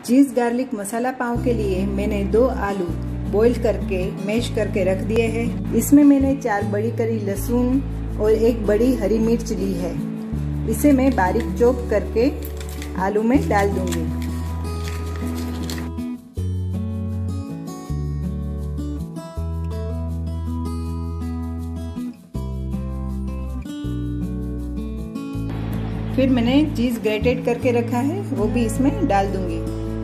चीज़ garlic मसाला पाव के लिए मैंने 2 आलू बॉईल करके मैश करके रख दिए हैं। इसमें मैंने 4 बड़ी करी लहसुन और 1 बड़ी हरी मिर्च ली है। इसे मैं बारीक चॉप करके आलू में डाल दूंगी। फिर मैंने चीज़ ग्रेटेड करके रखा है, वो भी इसमें डाल दूंगी।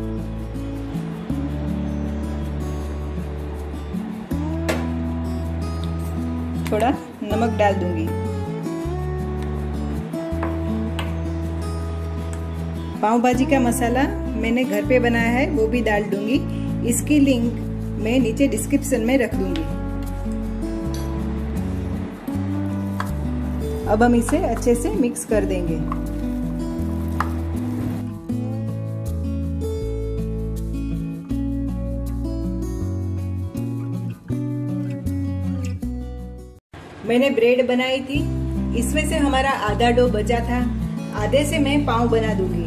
थोड़ा नमक डाल दूंगी। पाव भाजी का मसाला मैंने घर पे बनाया है, वो भी डाल दूंगी। इसकी लिंक मैं नीचे डिस्क्रिप्शन में रख दूंगी। अब हम इसे अच्छे से मिक्स कर देंगे। मैंने ब्रेड बनाई थी, इसमें से हमारा आधा डो बचा था, आधे से मैं पाव बना दूंगी।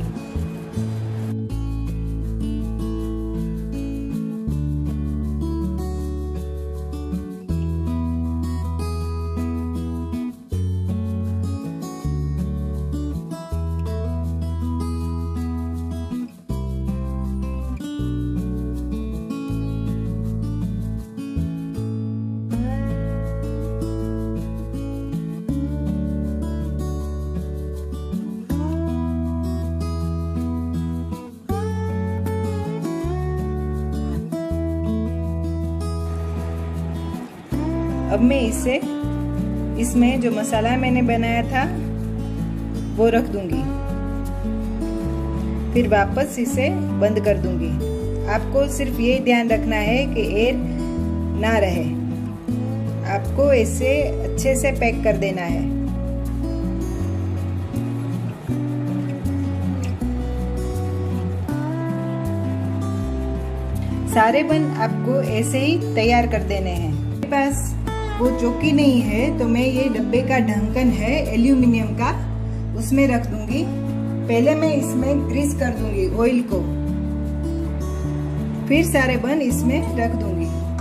अब मैं इसमें जो मसाला मैंने बनाया था वो रख दूंगी। फिर वापस इसे बंद कर दूंगी। आपको सिर्फ ये ध्यान रखना है कि एयर ना रहे। आपको इसे अच्छे से पैक कर देना है। सारे बन आपको ऐसे ही तैयार कर देने हैं। मेरे पास वो चौकी नहीं है तो मैं ये डब्बे का ढक्कन है एल्यूमिनियम का, उसमें रख दूंगी। पहले मैं इसमें ग्रीस कर दूंगी ऑयल को, फिर सारे बन इसमें रख दूंगी।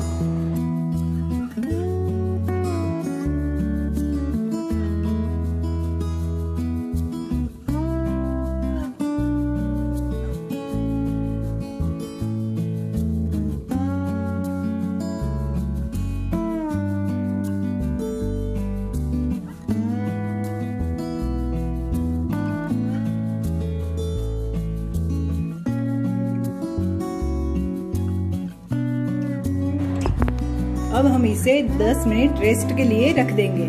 अब हम इसे 10 मिनट रेस्ट के लिए रख देंगे।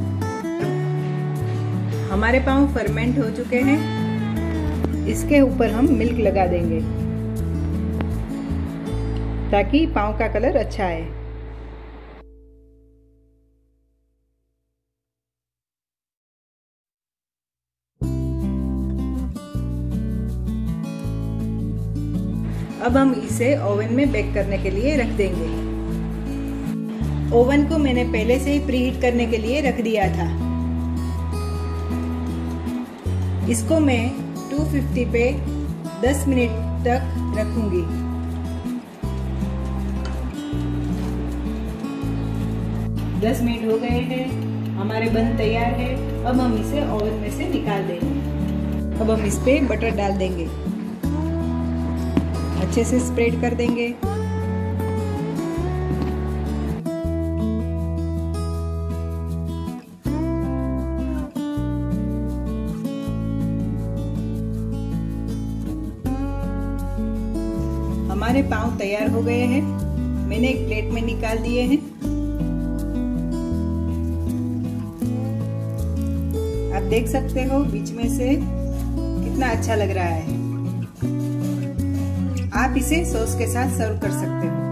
हमारे पाव फर्मेंट हो चुके हैं। इसके ऊपर हम मिल्क लगा देंगे ताकि पाव का कलर अच्छा आए। अब हम इसे ओवन में बेक करने के लिए रख देंगे। ओवन को मैंने पहले से ही प्रीहीट करने के लिए रख दिया था। इसको मैं 250 पे 10 मिनट तक रखूंगी। दस मिनट हो गए हैं, हमारे बन तैयार है। अब हम इसे ओवन में से निकाल देंगे। अब हम इस पे बटर डाल देंगे, अच्छे से स्प्रेड कर देंगे। हमारे पाव तैयार हो गए हैं। मैंने एक प्लेट में निकाल दिए हैं। आप देख सकते हो बीच में से कितना अच्छा लग रहा है। आप इसे सॉस के साथ सर्व कर सकते हो।